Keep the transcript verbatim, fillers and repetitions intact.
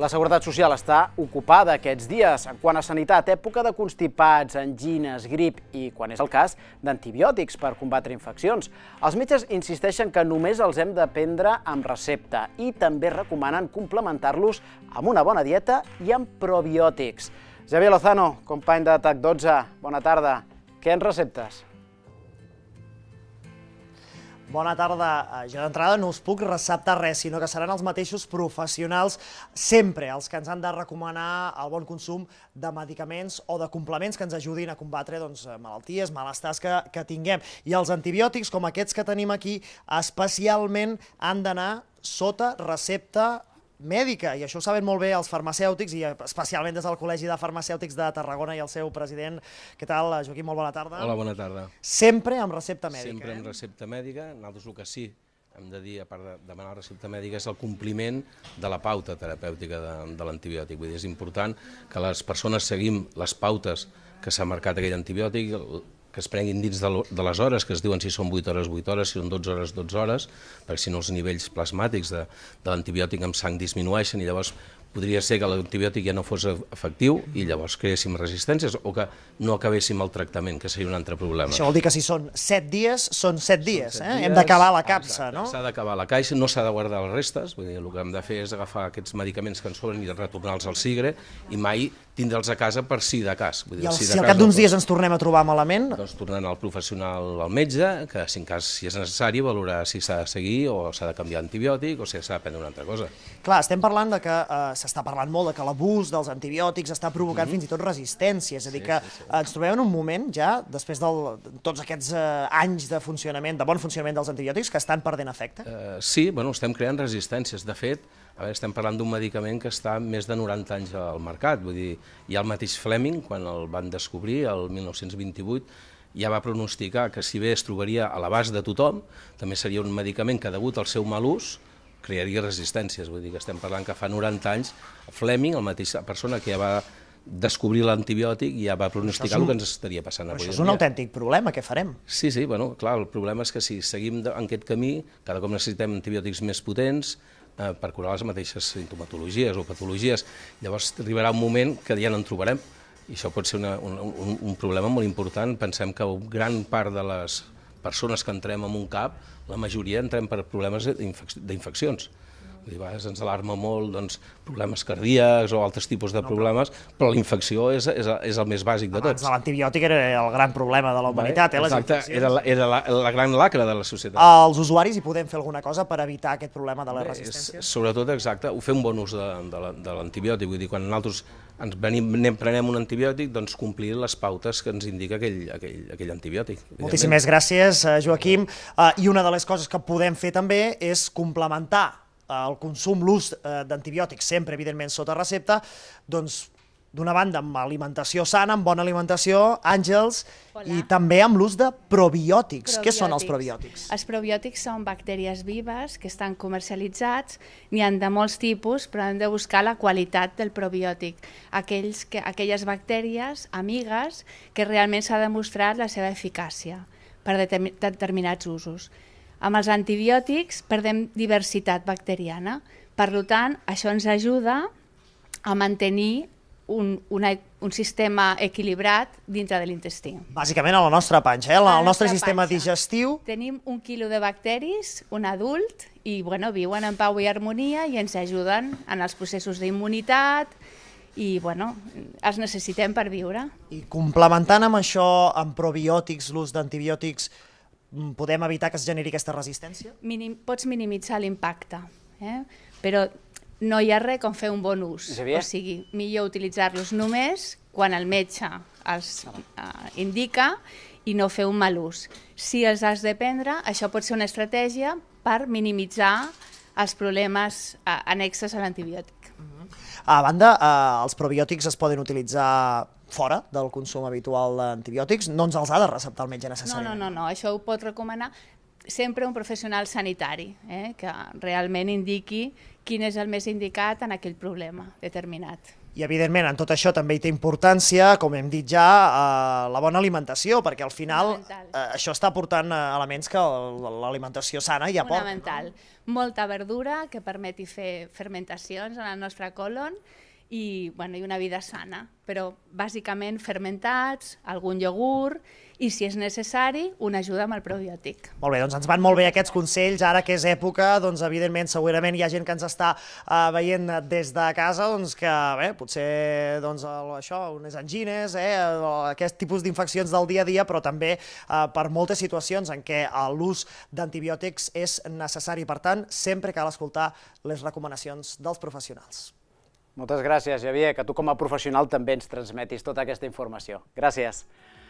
La Seguretat Social està ocupada aquests dies. Quant a sanitat, època de constipats, angines, grip i, quan és el cas, d'antibiòtics per combatre infeccions. Els metges insisteixen que només els hem de prendre amb recepta i també recomanen complementar-los amb una bona dieta i amb probiòtics. Xavier Lozano, company de TAC dotze, bona tarda. Què ens receptes? Bona tarda. Jo d'entrada no us puc receptar res, sinó que seran els mateixos professionals sempre els que ens han de recomanar el bon consum de medicaments o de complements que ens ajudin a combatre malalties, malestars que tinguem. I els antibiòtics, com aquests que tenim aquí, especialment han d'anar sota recepta mèdica, i això ho saben molt bé els farmacèutics, i especialment des del Col·legi de Farmacèutics de Tarragona i el seu president. Què tal, Joaquim? Molt bona tarda. Hola, bona tarda. Sempre amb recepta mèdica. Sempre amb recepta mèdica. Nosaltres el que sí hem de dir, a part de demanar recepta mèdica, és el compliment de la pauta terapèutica de l'antibiòtic. Vull dir, és important que les persones seguim les pautes que s'ha marcat aquell antibiòtic, que es prenguin dins de les hores, que es diuen si són vuit hores, vuit hores, si són dotze hores, dotze hores, perquè si no els nivells plasmàtics de l'antibiòtic amb sang disminueixen i llavors podria ser que l'antibiòtic ja no fos efectiu i llavors creéssim resistències o que no acabéssim el tractament, que seria un altre problema. Això vol dir que si són set dies, són set dies, eh? Hem d'acabar la capsa, no? S'ha d'acabar la caixa, no s'ha de guardar les restes, vull dir, el que hem de fer és agafar aquests medicaments que ens sobren i retornar-los al sigre i mai tindre'ls a casa per si de cas. I si al cap d'uns dies ens tornem a trobar malament? Doncs tornant al professional, al metge, que si en cas si és necessari valorar si s'ha de seguir o s'ha de canviar antibiòtic o si s'ha de prendre una altra cosa. Clar, estem parlant de que s'està parlant molt de que l'abús dels antibiòtics està provocant fins i tot resistència, és a dir que ens trobem en un moment ja, després de tots aquests anys de funcionament, de bon funcionament dels antibiòtics, que estan perdent efecte? Sí, estem creant resistències. De fet, estem parlant d'un medicament que està més de noranta anys al mercat, vull dir, ja el mateix Fleming, quan el van descobrir, el mil nou-cents vint-i-vuit, ja va pronosticar que si bé es trobaria a l'abast de tothom, també seria un medicament que, degut al seu mal ús, crearia resistències. Vull dir que estem parlant que fa noranta anys Fleming, la mateixa persona que ja va descobrir l'antibiòtic, ja va pronosticar el que ens estaria passant avui. Això és un autèntic problema, què farem? Sí, sí, bueno, clar, el problema és que si seguim en aquest camí, cada cop necessitem antibiòtics més potents per curar les mateixes sintomatologies o patologies. Llavors arribarà un moment que ja no en trobarem, i això pot ser un problema molt important. Pensem que gran part de les persones que entrem en un cap, la majoria entrem per problemes d'infeccions. A vegades ens alarma molt problemes cardíacs o altres tipus de problemes, però la infecció és el més bàsic de tots. Abans de l'antibiòtic era el gran problema de la humanitat, les infeccions. Exacte, era la gran lacra de la societat. Els usuaris hi podem fer alguna cosa per evitar aquest problema de les resistències? Sobretot, exacte, fer un bon ús de l'antibiòtic. Vull dir, quan nosaltres prenem un antibiòtic, doncs complir les pautes que ens indica aquell antibiòtic. Moltíssimes gràcies, Joaquim. I una de les coses que podem fer també és complementar el consum, l'ús d'antibiòtics, sempre, evidentment, sota recepta, doncs, d'una banda, amb alimentació sana, amb bona alimentació, Àngels, i també amb l'ús de probiòtics. Què són els probiòtics? Els probiòtics són bactèries vives que estan comercialitzats, n'hi ha de molts tipus, però hem de buscar la qualitat del probiòtic, aquelles bactèries amigues que realment s'ha demostrat la seva eficàcia per determinats usos. Amb els antibiòtics perdem diversitat bacteriana, per tant, això ens ajuda a mantenir un sistema equilibrat dintre de l'intestí. Bàsicament a la nostra panxa, al nostre sistema digestiu. Tenim un quilo de bacteris, un adult, i viuen en pau i harmonia i ens ajuden en els processos d'immunitat i els necessitem per viure. I complementant amb això, amb probiòtics, l'ús d'antibiòtics, podem evitar que es generi aquesta resistència? Pots minimitzar l'impacte, però no hi ha res com fer un bon ús. O sigui, millor utilitzar-los només quan el metge els indica i no fer un mal ús. Si els has de prendre, això pot ser una estratègia per minimitzar els problemes annexes a l'antibiòtic. A banda, els probiòtics es poden utilitzar fora del consum habitual d'antibiòtics, no ens els ha de receptar el metge necessàriament. No, no, no, això ho pot recomanar. sempre un professional sanitari, eh, que realment indiqui quin és el més indicat en aquell problema determinat. I, evidentment, en tot això també hi té importància, com hem dit ja, la bona alimentació, perquè al final això està aportant elements que l'alimentació sana ja aporta. Fonamental. Molta verdura que permeti fer fermentacions en el nostre colon i una vida sana, però bàsicament fermentats, algun iogurt i, si és necessari, una ajuda amb el probiòtic. Molt bé, doncs ens van molt bé aquests consells, ara que és època, doncs evidentment segurament hi ha gent que ens està veient des de casa, doncs que bé, potser això, unes angines, aquest tipus d'infeccions del dia a dia, però també per moltes situacions en què l'ús d'antibiòtics és necessari. Per tant, sempre cal escoltar les recomanacions dels professionals. Moltes gràcies, Xavier, que tu com a professional també ens transmetis tota aquesta informació. Gràcies.